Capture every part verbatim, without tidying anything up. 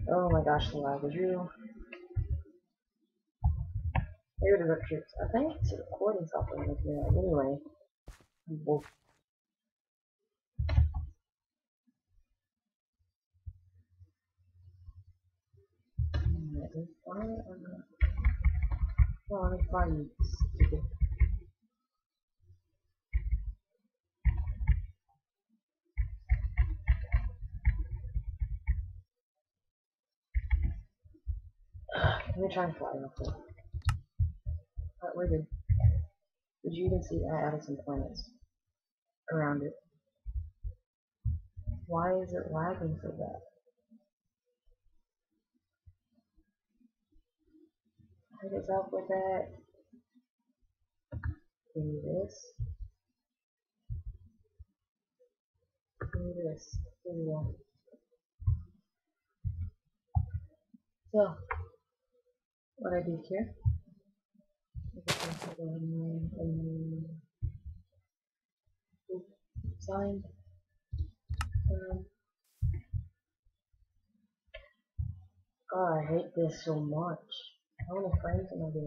Oh my gosh, the lag is real. Maybe the troops. I think it's a recording software like that. Anyway. Well, let me find it. Well, let me find you. Stupid. Let me try and fly real quick. Alright, we're good. Did you even see I added some planets around it? Why is it lagging so bad? Hit us up with that. Do this. Do this. There we go. So, what I did here. Sign. Um, God, I hate this so much. How many frames am I getting?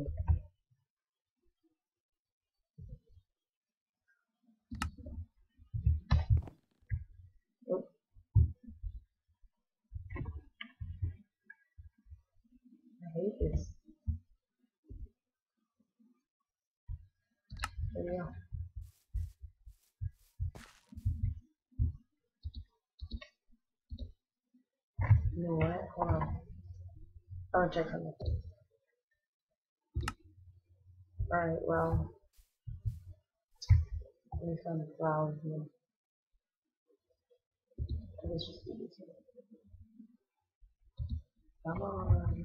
Oh, I hate this. There we go. You know what? Hold on. I want to check something. Alright, well. Let me find the flowers here. Let's just do this here. Come on.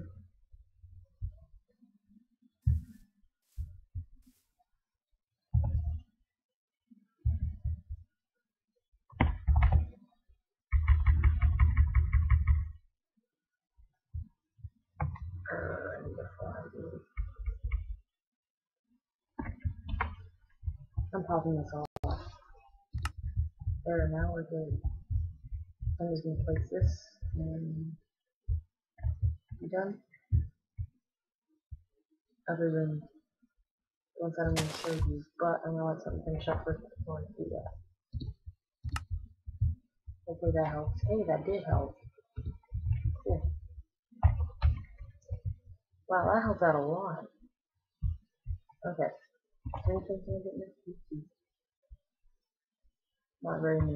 Uh, I need to find it. I'm popping this off. There, now we're good. I'm just gonna place this and be done. Other than the ones that I'm gonna show you, but I'm gonna let something finish up first before I do that. Hopefully that helps. Hey, that did help. Cool. Wow, that helped out a lot. Okay. Not very many.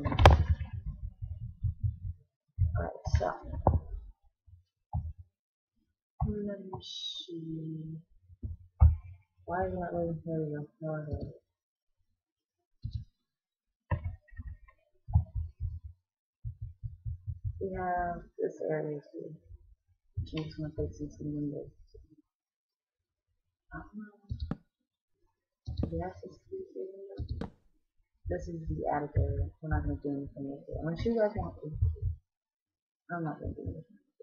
Alright, so. Let me see. Why is it not loading? There we go. Now I got it. We have this area too. I'm just gonna place these in windows. Um, yes, this area. This is the attic area. We're not gonna do anything with it. Unless you guys want to. I'm not gonna do anything.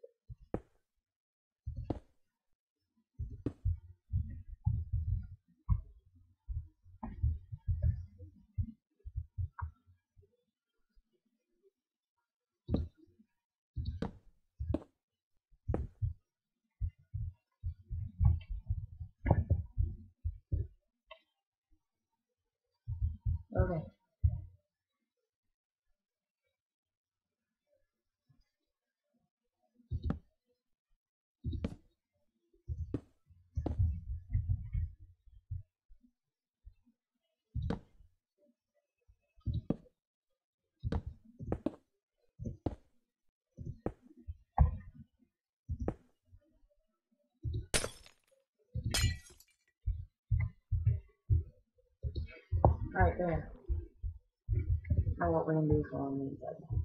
Okay. Alright, there. Now what we're gonna do is go on the inside.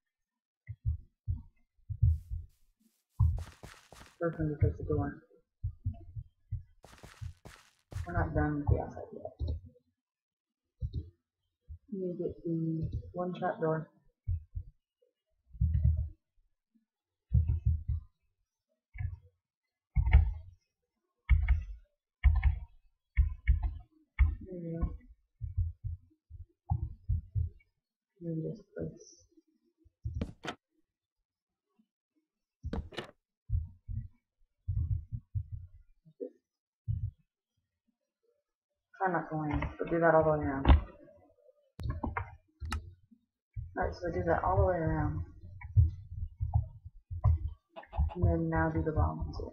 First one to fix the door. We're not done with the outside yet. You need to get the one trap door. There you go. Move this place. Try not to land, but do that all the way around. Alright, so do that all the way around. And then now do the bottom too.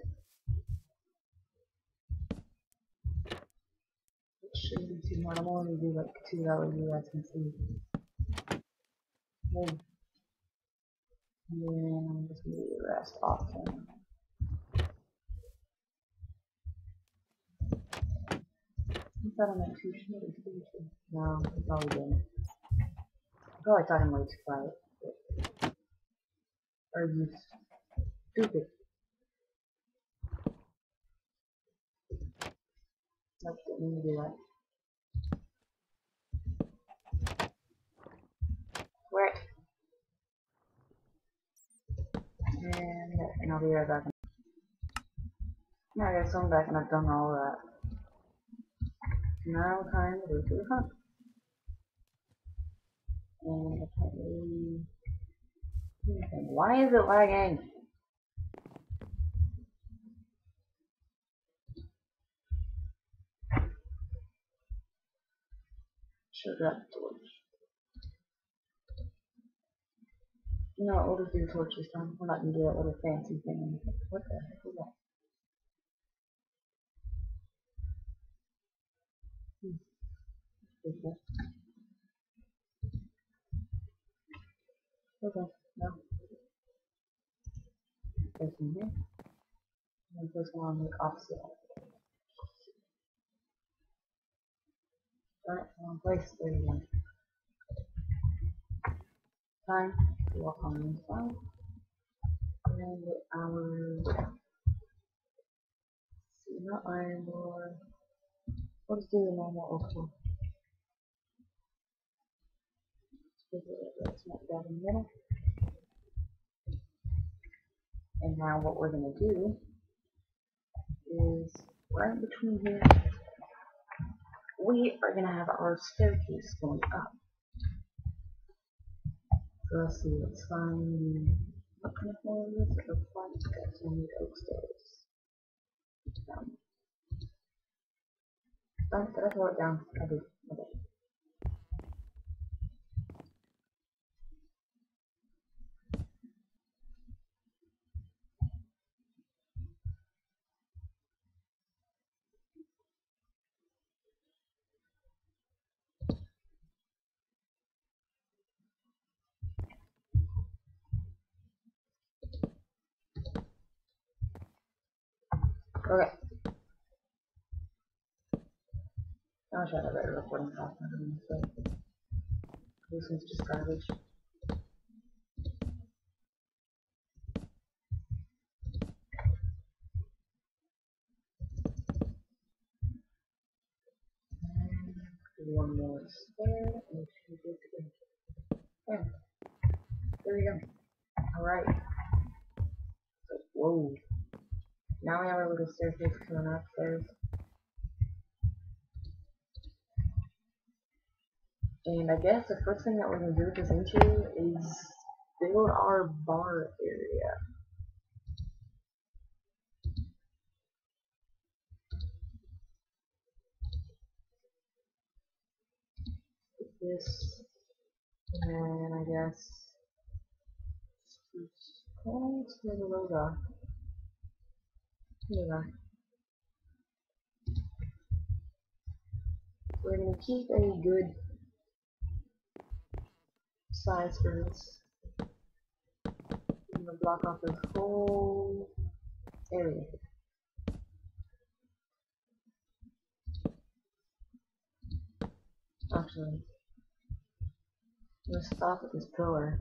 It shouldn't be too hard. I'm only gonna do like two, that way you guys can see. Okay. And then I'm just gonna do the rest off camera. I thought I meant two short. No, I probably didn't. I'm probably talking way too quiet. Are you stupid? Nope, didn't mean to do that. Wait. And, and I'll be right back. Now I guess I'm back and I've done all that. Now time to go to the hunt. And I can't really do anything. Why is it lagging? Should have got the torch. No, we'll just do the torch this time. We're not gonna do that little fancy thing. What the heck is that? Hmm. Okay. Okay. No. There's one here. And there's one on the opposite. Alright, wrong place. There you go. Time to walk on the inside. And get our. See, not iron ore. We'll just do the normal oak ore. Let's make that in the middle. And now what we're going to do is right between here, we are going to have our staircase going up. So let's see, let's find what kind of floor is this? Oak plank, so we need oak stairs. Um, oh, did I throw it down? I did. Okay. Okay. I'll try to write a recording software. This one's just garbage. One more stair, and two good to go. There. There we go. Alright. So, whoa. Now we have our little staircase coming upstairs. And I guess the first thing that we're going to do with this interior is build our bar area. This, and I guess, oh, where the those are. Here they are. We're going to keep a good size for this. I'm going to block off this whole area. Actually, I'm going to stop at this pillar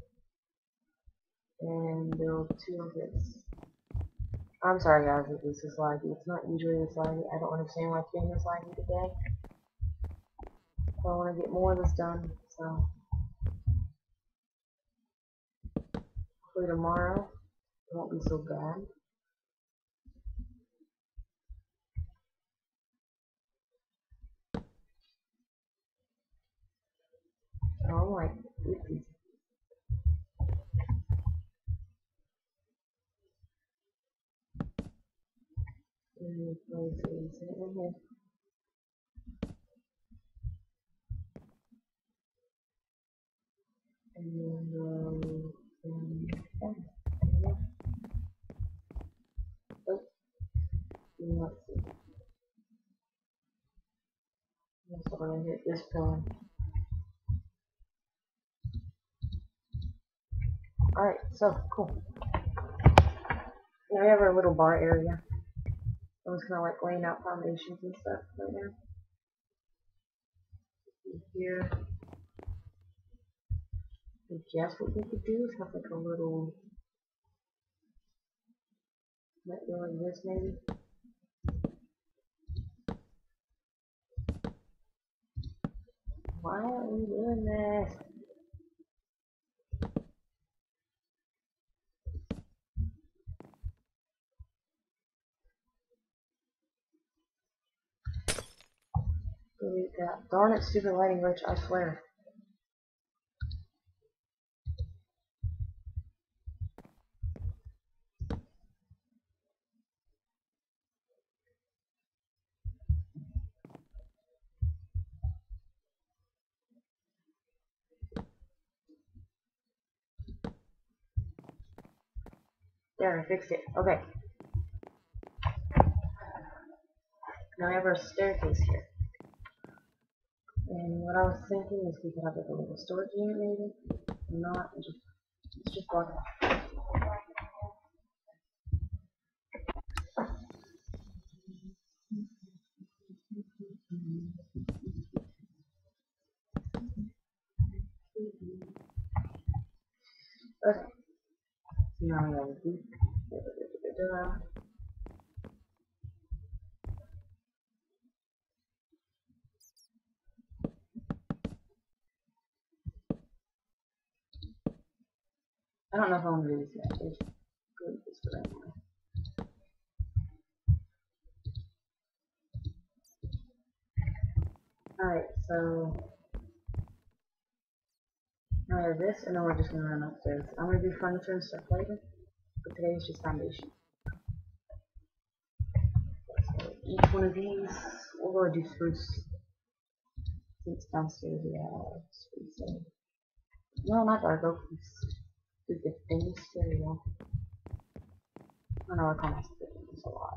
and build two of this. I'm sorry guys if this is laggy. It's not usually this laggy. I don't understand why it's being this laggy today. So I want to get more of this done, so hopefully tomorrow it won't be so bad. Oh my goodness. And places in here. this pillar. Alright, so cool. Now we have our little bar area. I was kind of like laying out foundations and stuff right now. Here, I guess what we could do is have like a little, might go like this maybe. Why are we doing this? Delete that. Darn it, stupid lighting glitch, I swear. There, I fixed it. Okay. Now we have our staircase here. And what I was thinking is we could have like a little storage unit maybe. Or not, just, let's just block it. Okay. So now we have a deep. I don't know if I want to do this yet. Just go with this for right now. Alright, so now we have this, and then we're just gonna run upstairs. I'm gonna do furniture and stuff later, but today is just foundation. So each one of these, we'll go do spruce. Since downstairs we have spruce. So. No, not dark oak. Stupid things. There we go. I know I call myself stupid things a lot.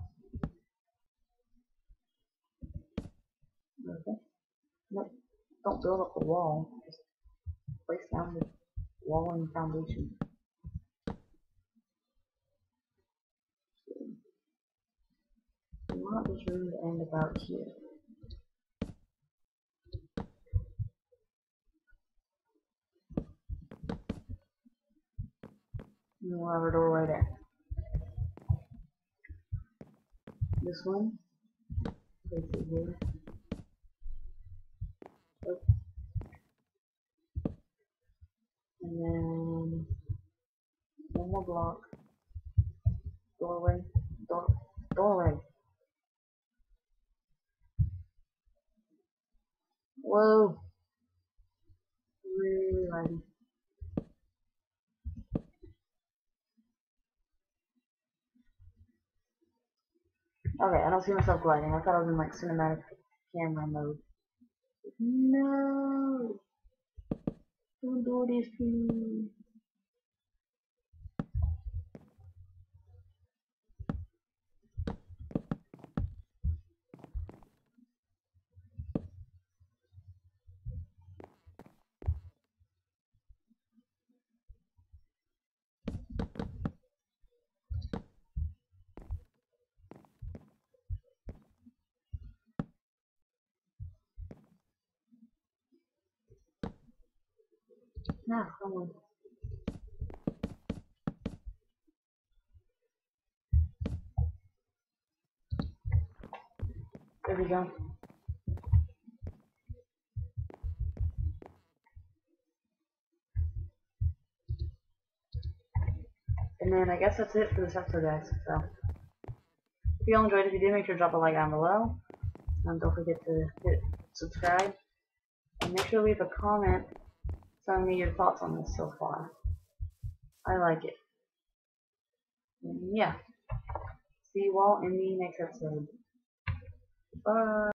Okay. Nope. Don't build up the wall. Just place down the walling foundation. We want this room to end about here. And we'll have a doorway there. This one, place it here. Oh. And then one more block. Doorway. Door doorway. Whoa. Really laggy. Okay, I don't see myself gliding. I thought I was in like cinematic camera mode. No! Don't do this to me. Nah, come on. There we go. And then I guess that's it for this episode, guys. So, if you all enjoyed it, if you did, make sure to drop a like down below. And don't forget to hit subscribe. And make sure to leave a comment telling me your thoughts on this so far. I like it. And yeah. See you all in the next episode. Bye.